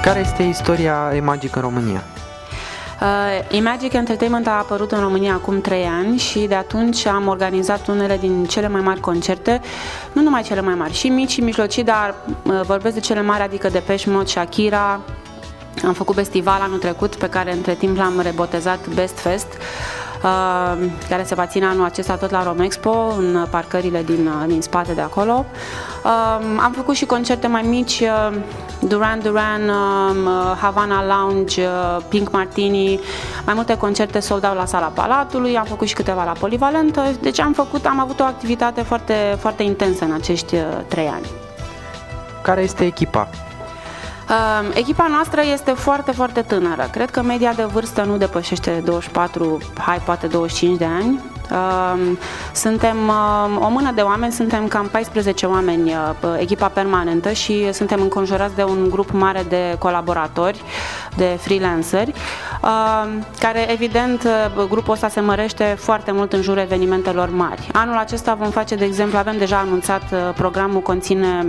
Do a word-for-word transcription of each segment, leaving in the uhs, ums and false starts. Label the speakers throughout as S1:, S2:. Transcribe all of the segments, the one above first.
S1: Care este istoria E-Magic în România?
S2: Uh, E-Magic Entertainment a apărut în România acum trei ani și de atunci am organizat unele din cele mai mari concerte, nu numai cele mai mari, și mici și mijlocii, dar uh, vorbesc de cele mari, adică Depeche Mode, Shakira. Am făcut festival anul trecut, pe care între timp l-am rebotezat Best Fest, uh, care se va ține anul acesta tot la Romexpo, în parcările din, din spate de acolo. Uh, am făcut și concerte mai mici, uh, Duran Duran, uh, Havana Lounge, uh, Pink Martini, mai multe concerte sold out la Sala Palatului, am făcut și câteva la Polivalentă, deci am, făcut, am avut o activitate foarte, foarte intensă în acești uh, trei ani.
S1: Care este echipa?
S2: Uh, echipa noastră este foarte, foarte tânără. Cred că media de vârstă nu depășește douăzeci și patru, hai, poate douăzeci și cinci de ani. Uh, suntem uh, o mână de oameni, suntem cam paisprezece oameni, uh, echipa permanentă, și suntem înconjurați de un grup mare de colaboratori, de freelanceri, uh, care, evident, uh, grupul ăsta se mărește foarte mult în jurul evenimentelor mari. Anul acesta vom face, de exemplu, avem deja anunțat, uh, programul conține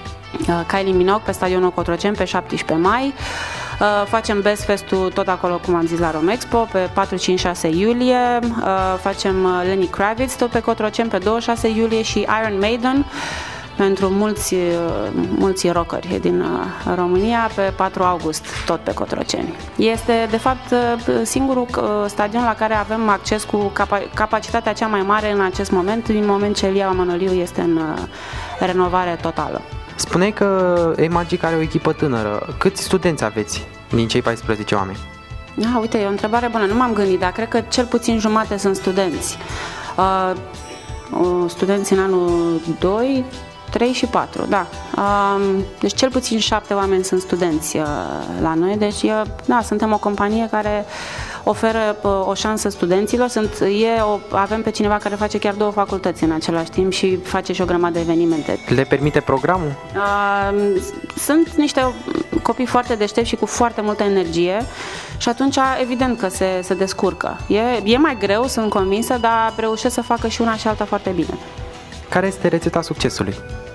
S2: Kylie Minogue pe stadionul Cotroceni pe șaptesprezece mai. Facem Best Fest-ul tot acolo, cum am zis, la Romexpo pe patru, cinci, șase iulie. Facem Lenny Kravitz tot pe Cotroceni pe douăzeci și șase iulie și Iron Maiden pentru mulți, mulți rockeri din România pe patru august, tot pe Cotroceni. Este, de fapt, singurul stadion la care avem acces cu capacitatea cea mai mare în acest moment, din moment ce Lia Manoliu este în renovare totală.
S1: Spuneai că E-Magic are o echipă tânără. Câți studenți aveți din cei paisprezece oameni?
S2: Ah, uite, e o întrebare bună, nu m-am gândit, dar cred că cel puțin jumate sunt studenți. Uh, studenți în anul doi, trei și patru, da. Uh, deci cel puțin șapte oameni sunt studenți uh, la noi, deci uh, da, suntem o companie care oferă uh, o șansă studenților. Sunt, e o, avem pe cineva care face chiar două facultăți în același timp și face și o grămadă de evenimente.
S1: Le permite programul?
S2: Uh, sunt niște copii foarte deștepți și cu foarte multă energie și atunci evident că se, se descurcă. E, e mai greu, sunt convinsă, dar reușesc să facă și una și alta foarte bine.
S1: Care este rețeta succesului?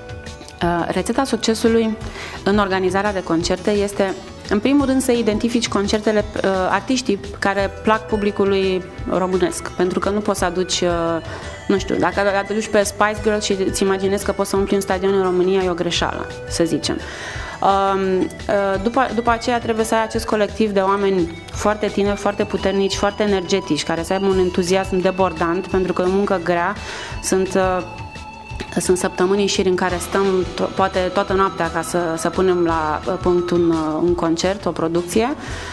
S2: Uh, rețeta succesului în organizarea de concerte este, în primul rând, să identifici concertele, uh, artiștii care plac publicului românesc, pentru că nu poți să aduci, uh, nu știu, dacă aduci pe Spice Girls și îți imaginezi că poți să umpli un stadion în România, e o greșeală, să zicem. Uh, uh, după, după aceea trebuie să ai acest colectiv de oameni foarte tineri, foarte puternici, foarte energetici, care să aibă un entuziasm debordant, pentru că e muncă grea, sunt... Uh, Sunt săptămâni în șir în care stăm to- poate toată noaptea ca să, să punem la punct un, un concert, o producție,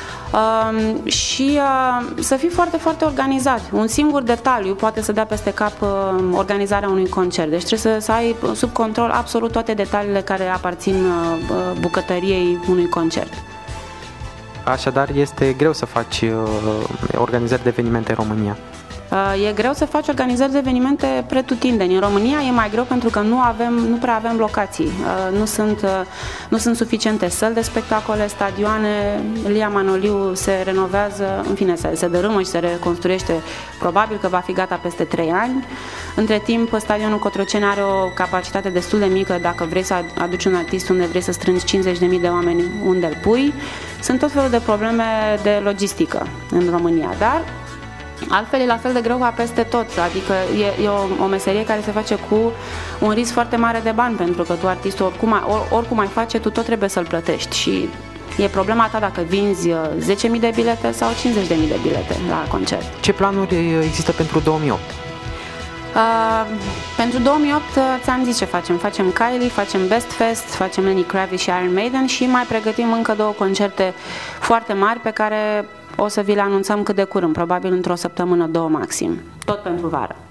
S2: uh, și uh, să fii foarte, foarte organizat. Un singur detaliu poate să dea peste cap uh, organizarea unui concert. Deci trebuie să, să ai sub control absolut toate detaliile care aparțin uh, bucătăriei unui concert.
S1: Așadar, este greu să faci uh, organizări de evenimente în România.
S2: E greu să faci organizări de evenimente pretutindeni. În România e mai greu pentru că nu, avem, nu prea avem locații. Nu sunt, nu sunt suficiente săli de spectacole, stadioane. Lia Manoliu se renovează, în fine, se, se dărâmă și se reconstruiește. Probabil că va fi gata peste trei ani. Între timp, stadionul Cotroceni are o capacitate destul de mică. Dacă vrei să aduci un artist unde vrei să strângi cincizeci de mii de oameni, unde îl pui. Sunt tot felul de probleme de logistică în România, dar altfel e la fel de greu ca peste tot, adică e, e o, o meserie care se face cu un risc foarte mare de bani, pentru că tu, artistul, oricum, or, oricum ai face, tu tot trebuie să-l plătești și e problema ta dacă vinzi zece mii de bilete sau cincizeci de mii de bilete la concert.
S1: Ce planuri există pentru două mii opt?
S2: Uh, pentru două mii opt ți-am zis ce facem. Facem Kylie, facem Best Fest, facem Lenny Kravitz și Iron Maiden și mai pregătim încă două concerte foarte mari pe care o să vi le anunțăm cât de curând, probabil într-o săptămână, două maxim, tot pentru vară.